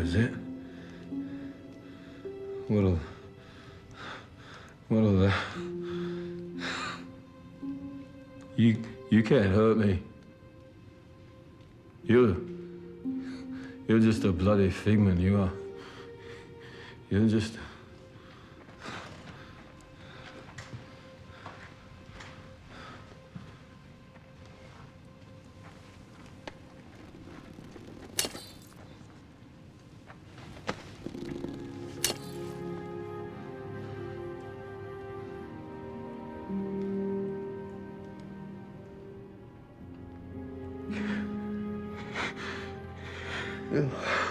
is it? What'll that... You can't hurt me. You're just a bloody figment, you are. You're just... Yeah.